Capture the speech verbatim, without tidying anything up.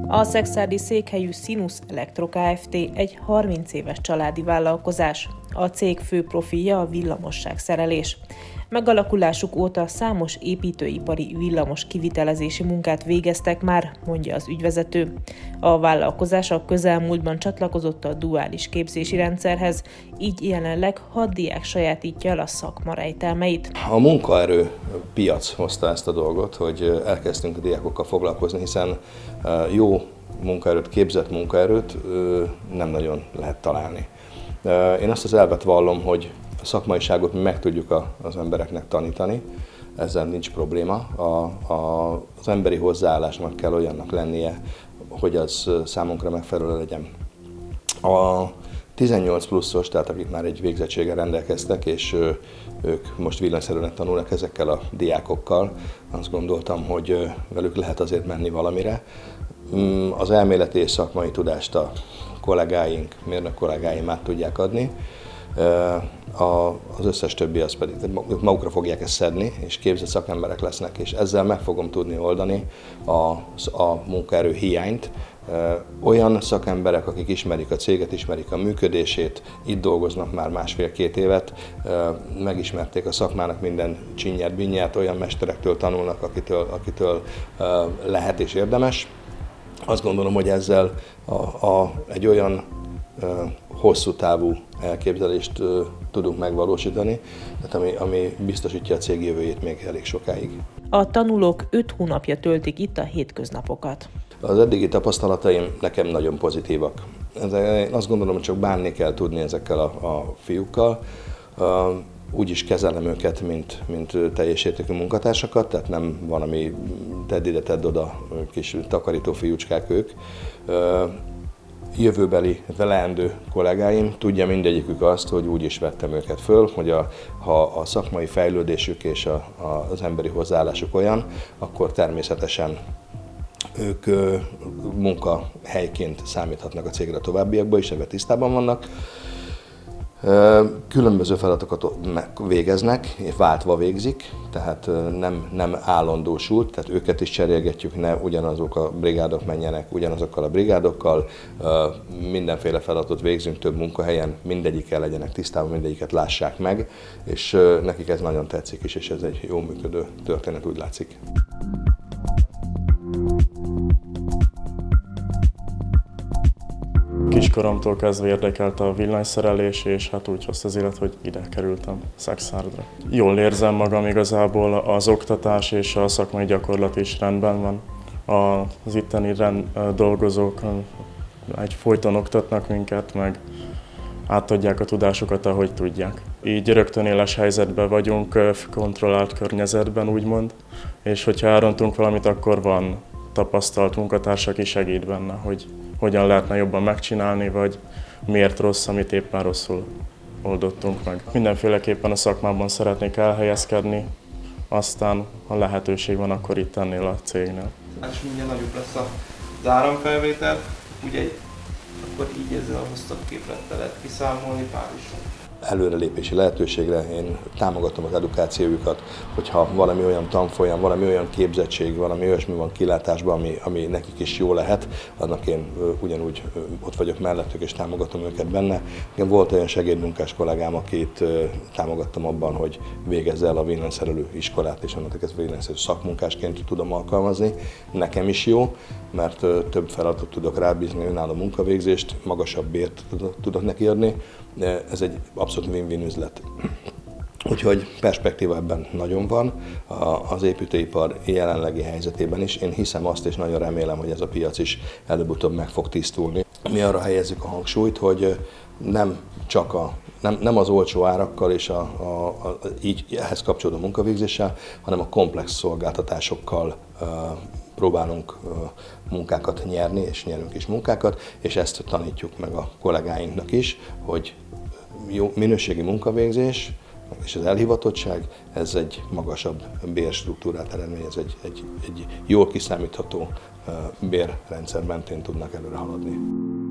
A szekszárdi székhelyű Sinus Elektro Kft. Egy harminc éves családi vállalkozás. A cég fő profilja a villamosságszerelés. Megalakulásuk óta számos építőipari villamos kivitelezési munkát végeztek már, mondja az ügyvezető. A vállalkozás a közelmúltban csatlakozott a duális képzési rendszerhez, így jelenleg hat diák sajátítja el a szakma rejtelmeit. A munkaerő piac hozta ezt a dolgot, hogy elkezdtünk a diákokkal foglalkozni, hiszen jó munkaerőt, képzett munkaerőt nem nagyon lehet találni. Én azt az elvet vallom, hogy a szakmaiságot mi meg tudjuk az embereknek tanítani, ezzel nincs probléma. A, a, az emberi hozzáállásnak kell olyannak lennie, hogy az számunkra megfelelő legyen. A tizennyolc pluszos, tehát akik már egy végzettséggel rendelkeztek, és ők most villanyszerelőnek tanulnak ezekkel a diákokkal, azt gondoltam, hogy velük lehet azért menni valamire. Az elméleti és szakmai tudást a kollégáink, mérnök kollégáim át tudják adni. Az összes többi az pedig ők magukra fogják ezt szedni, és képzett szakemberek lesznek, és ezzel meg fogom tudni oldani a, a munkaerő hiányt. Olyan szakemberek, akik ismerik a céget, ismerik a működését, itt dolgoznak már másfél-két évet, megismerték a szakmának minden csinyát, binyát, olyan mesterektől tanulnak, akitől, akitől lehet és érdemes. Azt gondolom, hogy ezzel a, a, egy olyan hosszú távú elképzelést tudunk megvalósítani, tehát ami, ami biztosítja a cég jövőjét még elég sokáig. A tanulók öt hónapja töltik itt a hétköznapokat. Az eddigi tapasztalataim nekem nagyon pozitívak. Én azt gondolom, hogy csak bánni kell tudni ezekkel a, a fiúkkal. Úgy is kezelem őket, mint, mint teljes értékű munkatársakat, tehát nem van, ami tedd ide, tedd oda, kis takarító fiúcskák ők. Jövőbeli leendő kollégáim, tudja mindegyikük azt, hogy úgy is vettem őket föl, hogy a, ha a szakmai fejlődésük és a, a, az emberi hozzáállásuk olyan, akkor természetesen ők munkahelyként számíthatnak a cégre a továbbiakban is, ebben tisztában vannak. Különböző feladatokat végeznek, váltva végzik, tehát nem, nem állandósult, tehát őket is cserélgetjük, ne ugyanazok a brigádok menjenek ugyanazokkal a brigádokkal, mindenféle feladatot végzünk több munkahelyen, mindegyikkel legyenek tisztában, mindegyiket lássák meg, és nekik ez nagyon tetszik is, és ez egy jó működő történet, úgy látszik. Kiskoromtól kezdve érdekelte a villanyszerelés, és hát úgy hozta az élet, hogy ide kerültem Szekszárdra. Jól érzem magam igazából, az oktatás és a szakmai gyakorlat is rendben van. Az itteni rend, dolgozók egy folyton oktatnak minket, meg átadják a tudásokat, ahogy tudják. Így rögtön éles helyzetben vagyunk, kontrollált környezetben úgymond, és hogyha elrontunk valamit, akkor van tapasztalt munkatársa, aki segít benne, hogy hogyan lehetne jobban megcsinálni, vagy miért rossz, amit éppen rosszul oldottunk meg. Mindenféleképpen a szakmában szeretnék elhelyezkedni, aztán ha lehetőség van, akkor itt ennél a cégnél. És mindjárt nagyobb lesz az áramfelvétel, ugye akkor így ezzel a hosszabb képlettel lehet kiszámolni Párizsra. Előrelépési lehetőségre én támogatom az edukációjukat, hogyha valami olyan tanfolyam, valami olyan képzettség, valami olyasmi van kilátásban, ami, ami nekik is jó lehet, annak én ugyanúgy ott vagyok mellettük és támogatom őket benne. Igen, volt olyan segédmunkás kollégám, akit támogattam abban, hogy végezze el a villanyszerelő iskolát, és annak ezt villanyszerelő szakmunkásként tudom alkalmazni. Nekem is jó, mert több feladatot tudok rábízni, önálló munkavégzést, magasabb bért tudok neki adni. Ez egy abszolút win-win üzlet. Úgyhogy perspektíva ebben nagyon van, az építőipar jelenlegi helyzetében is. Én hiszem azt, és nagyon remélem, hogy ez a piac is előbb-utóbb meg fog tisztulni. Mi arra helyezzük a hangsúlyt, hogy nem csak a, nem, nem az olcsó árakkal és a, a, a, így ehhez kapcsolódó munkavégzéssel, hanem a komplex szolgáltatásokkal próbálunk munkákat nyerni, és nyerünk is munkákat, és ezt tanítjuk meg a kollégáinknak is, hogy jó minőségi munkavégzés és az elhivatottság, ez egy magasabb bérstruktúrát eredményez, egy, egy, egy jól kiszámítható bérrendszer mentén tudnak előre haladni.